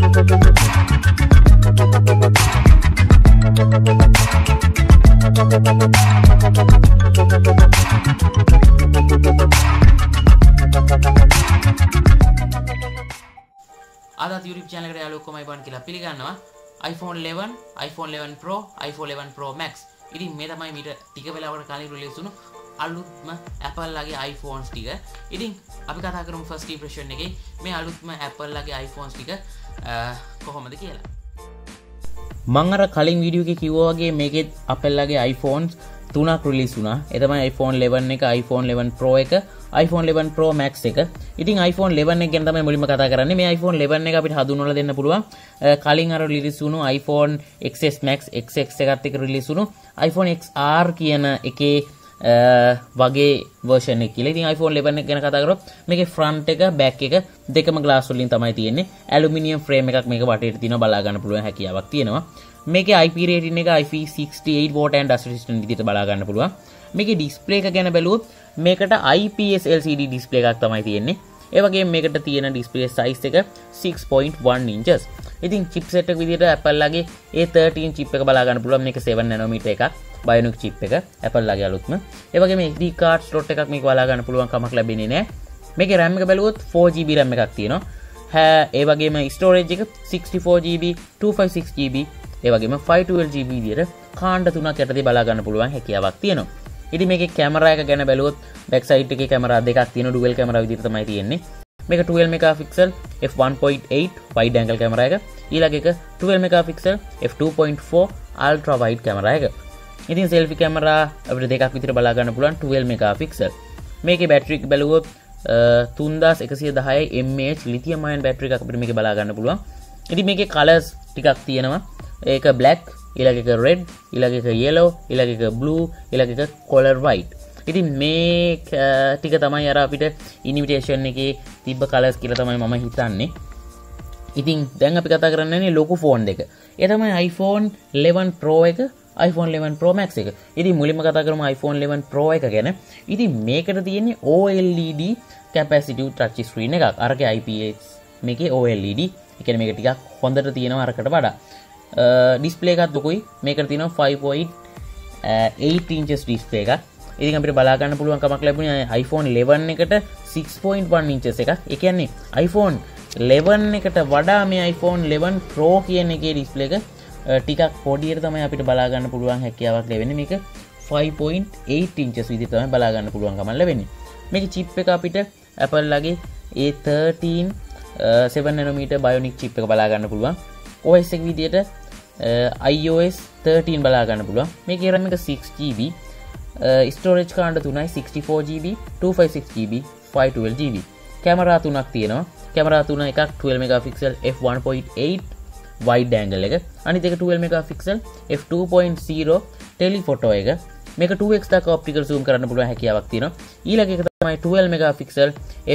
ආදත් YouTube channel එකට යාළුවෝ කොහොමයි බලන්න කියලා පිළිගන්නවා. iPhone 11, iPhone 11 Pro, iPhone 11 Pro Max. ඉතින් මේ තමයි මීට ටික වෙලාවකට කලින් රිලීස් වුණු අලුත්ම Apple ලගේ iPhones ටික. ඉතින් අපි කතා කරමු first impression එකේ මේ අලුත්ම Apple ලගේ iPhones ටික කොහොමද කියලා. මම අර කලින් වීඩියෝ එකේ කිව්වා වගේ මේකේ Apple ලගේ iPhones 3ක් රිලීස් වුණා. ඒ තමයි iPhone 11 එක, iPhone 11 Pro එක, iPhone 11 Pro Max එක. ඉතින් iPhone 11 එක ගැන තමයි මුලින්ම කතා කරන්නේ. මේ iPhone 11 එක අපිට හඳුන්වලා දෙන්න පුළුවන්. කලින් අර රිලීස් වුණු iPhone XS Max, XS එකත් එක්ක රිලීස් වුණු iPhone XR කියන එකේ වගේ version එක කියලා. ඉතින් iPhone 11 එක ගැන කතා කරොත් මේකේ front එක, back එක දෙකම glass වලින් තමයි තියෙන්නේ. aluminium frame එකක් මේක වටේට තියෙනවා, බලා ගන්න පුළුවන් හැකියාවක් තියෙනවා. මේකේ IP rating එක IP68 water and dust resistant විදිහට බලා ගන්න පුළුවන්. මේකේ display එක ගැන බැලුවොත් මේකට IPS LCD display එකක් තමයි තියෙන්නේ. ඒ වගේම මේකට තියෙන display size එක 6.1 inches. ඉතින් chipset එක විදිහට Apple ලගේ A13 chip එක බලා ගන්න පුළුවන්. මේක 7 nanometer එකක්, Bionic chip එක Apple ලගේ අලුත්ම. ඒ වගේම SD card slot එකක් මේක බලා ගන්න පුළුවන් කමක් ලැබෙන්නේ නැහැ. මේකේ RAM එක බැලුවොත් 4GB RAM එකක් තියෙනවා. ඒ වගේම storage එක 64GB, 256GB, ඒ වගේම 512GB විදිහට කාණ්ඩ තුනක් යටතේ බලා ගන්න පුළුවන් හැකියාවක් තියෙනවා. ඉතින් මේකේ කැමරා එක ගැන බැලුවොත් back side එකේ කැමරා දෙකක් තියෙනවා, dual කැමරා විදිහට තමයි තියෙන්නේ. මේක 12 megapixel f1.8 wide angle camera එක, ඊළඟ එක 12 megapixel f2.4 ultra wide camera එක. ඉතින් selfie කැමරා අපිට දෙකක් විතර බලා ගන්න පුළුවන් 12 megapixel. මේකේ බැටරි එක බැලුවොත් 3110 mAh lithium ion බැටරි එකක් අපිට මේකේ බලා ගන්න පුළුවන්. ඉතින් මේකේ colors ටිකක් තියෙනවා. ඒක black, ඊළඟ එක red, ඊළඟ එක yellow, ඊළඟ එක blue, ඊළඟ එක color white. ඉතින් මේ ටික තමයි අර අපිට invitation එකේ තිබ්බ colors කියලා තමයි මම හිතන්නේ. ඉතින් දැන් අපි කතා කරන්නේ ලොකු ෆෝන් දෙක. ඒ තමයි iPhone 11 Pro එක, iPhone 11 Pro Max එක. ඉතින් මුලින්ම කතා කරමු iPhone 11 Pro එක ගැන. ඉතින් මේකට තියෙන්නේ OLED capacitive touch screen එකක්. අරගේ IPS මේකේ OLED. ඒ කියන්නේ මේක ටිකක් හොඳට තියෙනවා අරකට වඩා. display එකත් ලොකුයි. මේකට තියෙනවා 5.8 inches display එකක්. ඉතින් අපිට බලා ගන්න පුළුවන් කමක් ලැබුණේ iPhone 11 එකට 6.1 inches එකක්. ඒ කියන්නේ iPhone 11 එකට වඩා මේ iPhone 11 Pro කියන එකේ display එක ටිකක් පොඩියට තමයි අපිට බලා ගන්න පුළුවන් හැකියාවක් ලැබෙන්නේ. මේක 5.8 inches විදිහට තමයි බලා ගන්න පුළුවන් කමක් ලැබෙන්නේ. මේකේ chip එක අපිට Apple ලගේ A13 7 nanometer Bionic chip එක බලා ගන්න පුළුවන්. OS එක විදිහට iOS 13 බලා ගන්න පුළුවන්. මේකේ RAM එක 6GB, storage කාණ්ඩ 3යි 64GB, 256GB, 512GB. Camera තුනක් තියෙනවා. කැමරා තුන එකක් 12 megapixel f1.8 wide angle එක, අනිත් එක 12 megapixel f2.0 telephoto එක. මේක 2x දක්වා optical zoom කරන්න පුළුවන් හැකියාවක් තියෙනවා. ඊළඟ එක තමයි 12 megapixel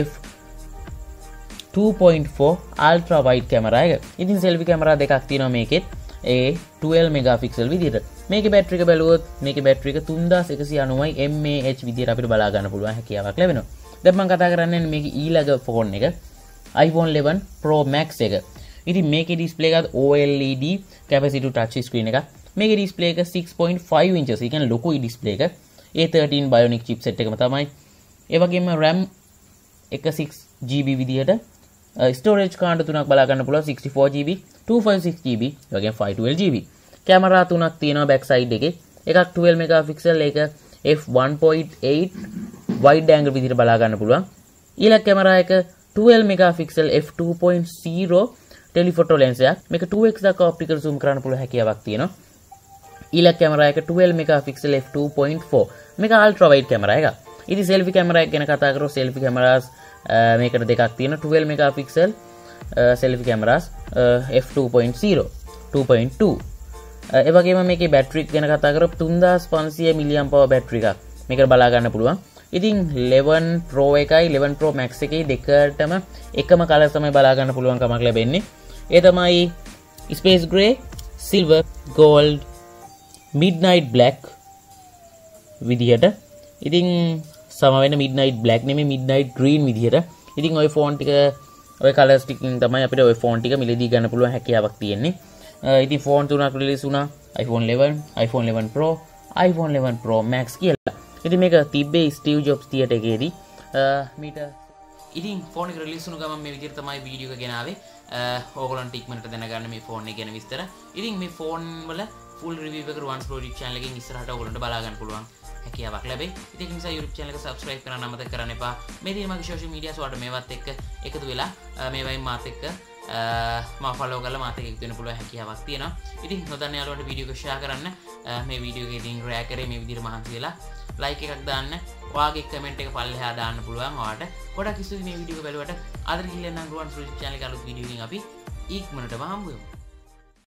f2.4 ultra wide camera එක. ඉතින් selfie කැමරා දෙකක් තියෙනවා මේකෙත්. ඒ 12 megapixel විදිහට. මේකේ බැටරි එක බැලුවොත් මේකේ බැටරි එක 3190 mAh විදිහට අපිට බලා ගන්න පුළුවන් හැකියාවක් ලැබෙනවා. දැන් මම කතා කරන්නේ මේකේ ඊළඟ ෆෝන් එක iPhone 11 Pro Max එක. ඉතින් මේකේ display එකත් OLED capacitive touch screen එකක්. මේකේ display එක 6.5 inches. ඒ කියන්නේ ලොකුයි display එක. A13 Bionic chipset එකම තමයි. ඒ වගේම RAM එක 6GB විදිහට, storage කාණ්ඩ තුනක් බලා ගන්න පුළුවන් 64GB, 256GB, ඒ වගේම 512GB. කැමරා තුනක් තියෙනවා back side එකේ. එකක් 12 megapixel, ඒක f1.8 wide angle විදිහට බලා ගන්න පුළුවන්. ඊළඟ කැමරා එක 12 megapixel f2.0 telephoto lens එකක්. මේක 2x දක්වා optical zoom කරන්න පුළුවන් හැකියාවක් තියෙනවා. ඊළඟ කැමරා එක 12 megapixel f2.4. මේක ultra wide කැමරා එකක්. ඉතින් selfie කැමරා එක ගැන කතා කරොත් selfie cameras මේකට දෙකක් තියෙනවා. 12 megapixel selfie cameras f2.0, 2.2. ඒ වගේම මේකේ බැටරි ගැන කතා කරොත් 3500 mAh බැටරි එකක් මේකට බලා ගන්න පුළුවන්. ඉතින් 11 Pro එකයි 11 Pro Max එකයි දෙකටම එකම කලර් තමයි බලා ගන්න පුළුවන් කමක් ලැබෙන්නේ. ඒ තමයි space grey, silver, gold, midnight black විදිහට. ඉතින් සම වෙන midnight black නෙමෙයි midnight green විදිහට. ඉතින් ওই ෆෝන් ටික ඔය කලර්ස් ටිකකින් තමයි අපිට ඔය ෆෝන් ටික මිලදී ගන්න පුළුවන් හැකියාවක් තියෙන්නේ. ඉතින් ෆෝන් තුනක් රිලීස් වුණා. iPhone 11, iPhone 11 Pro, iPhone 11 Pro Max කියලා. ඉතින් මේක තිබ්බේ Steve Jobs තියටර් එකේදී. ඉතින් ෆෝන් එක රිලීස් වුණු ගමන් මේ විදිහට තමයි වීඩියෝ එක ගෙනාවේ. ඕගොල්ලන්ට ඉක්මනට දැනගන්න මේ ෆෝන් එක ගැන විස්තර. ඉතින් මේ ෆෝන් වල full review එක රුවන්ස් ප්‍රෝ YouTube channel එකෙන් ඉස්සරහට ඕගොල්ලන්ට බලා ගන්න පුළුවන් හැකියාවක් ලැබෙයි. ඉතින් ඒ නිසා YouTube channel එක subscribe කරන්න අමතක කරන්න එපා. මේ දින මගේ social media වලට මේවත් එක්ක එකතු වෙලා මේවයින් මාත් එක්ක මම follow කරලා මාත් එක්ක එකතු වෙන්න පුළුවන් හැකියාවක් තියෙනවා. ඉතින් නොදන්න යාළුවන්ට වීඩියෝ එක share කරන්න. මේ වීඩියෝ එකේ ඉතින් react කරේ මේ විදිහට මහන්සි වෙලා like එකක් දාන්න. ඔයාගේ comment එක පල්ලෙහා දාන්න පුළුවන්. ඔයාට ගොඩක් ස්තුතියි මේ වීඩියෝ එක බලුවට. ආදර ගිහින් නම් රුවන්ස් ප්‍රෝ YouTube channel එක අලුත් වීඩියෝ එකකින් අපි ඉක්මනටම හම්බ වෙමු.